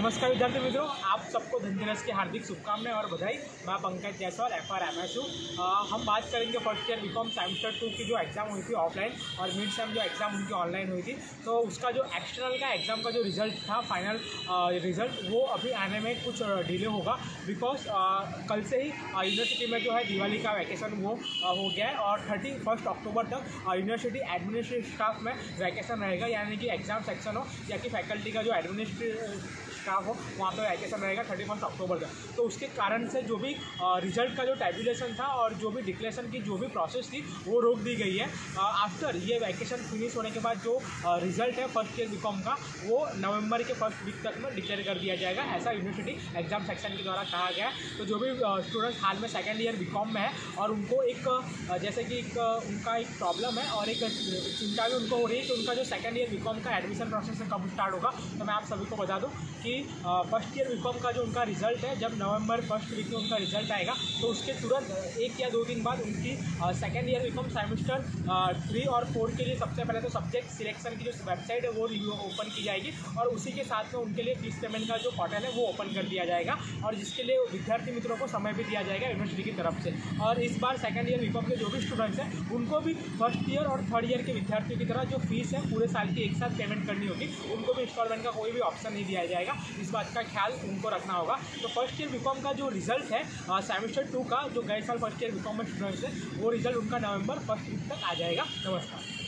नमस्कार विद्यार्थी मित्रों, आप सबको धनतेरस की हार्दिक शुभकामनाएं और बधाई। मैं पंकज जायसवाल FRMS हूँ। हम बात करेंगे फर्स्ट ईयर बीकॉम सेमेस्टर 2 की जो एग्ज़ाम हुई थी ऑफलाइन और मिड सेम जो एग्ज़ाम उनकी ऑनलाइन हुई थी। तो उसका जो एक्सटर्नल का एग्ज़ाम का जो रिजल्ट था, फाइनल रिजल्ट, वो अभी आने में कुछ डिले होगा बिकॉज कल से ही यूनिवर्सिटी में जो है दिवाली का वैकेशन वो हो गया है और 31 अक्टूबर तक यूनिवर्सिटी एडमिनिस्ट्रेटिव स्टाफ में वैकेशन रहेगा, यानी कि एग्ज़ाम सेक्शन हो या कि फैकल्टी का जो एडमिनिस्ट्रेटिव स्टाफ हो वहाँ पे वैकेशन रहेगा 31 अक्टूबर तक। तो उसके कारण से जो भी रिजल्ट का जो टैबुलेशन था और जो भी डिक्लेरेशन की जो भी प्रोसेस थी वो रोक दी गई है। आफ्टर ये वैकेशन फिनिश होने के बाद जो रिजल्ट है फर्स्ट ईयर बीकॉम का वो नवंबर के फर्स्ट वीक तक में डिक्लेयर कर दिया जाएगा, ऐसा यूनिवर्सिटी एग्जाम सेक्शन के द्वारा कहा गया है। तो जो भी स्टूडेंट्स हाल में सेकेंड ईयर बीकॉम में है और उनको एक जैसे कि उनका एक प्रॉब्लम है और एक चिंता भी उनको हो रही है कि उनका जो सेकेंड ईयर बीकॉम का एडमिशन प्रोसेस कब स्टार्ट होगा, तो मैं आप सभी को बता दूं कि फर्स्ट ईयर बीकॉम का जो उनका रिजल्ट है, जब नवंबर फर्स्ट वीक में उनका रिजल्ट आएगा तो उसके तुरंत 1 या 2 दिन बाद उनकी सेकेंड ईयर बीकॉम सेमेस्टर 3 और 4 के लिए सबसे पहले तो सब्जेक्ट सिलेक्शन की जो वेबसाइट है वो ओपन की जाएगी और उसी के साथ में उनके लिए फीस पेमेंट का जो पोर्टल है वो ओपन कर दिया जाएगा और जिसके लिए विद्यार्थी मित्रों को समय भी दिया जाएगा यूनिवर्सिटी की तरफ से। और इस बार सेकेंड ईयर बीकॉम के जो भी स्टूडेंट्स हैं उनको भी फर्स्ट ईयर और थर्ड ईयर के विद्यार्थियों की तरह जो फीस है पूरे साल की एक साथ पेमेंट करनी होगी, उनको भी इंस्टॉलमेंट का कोई भी ऑप्शन नहीं दिया जाएगा। इस बात का ख्याल उनको रखना होगा। तो फर्स्ट ईयर बीकॉम का जो रिजल्ट है सेमेस्टर 2 का, जो गए साल फर्स्ट ईयर बीकॉम में स्टूडेंट्स है, वो रिजल्ट उनका नवंबर फर्स्ट वीक तक आ जाएगा। नमस्कार।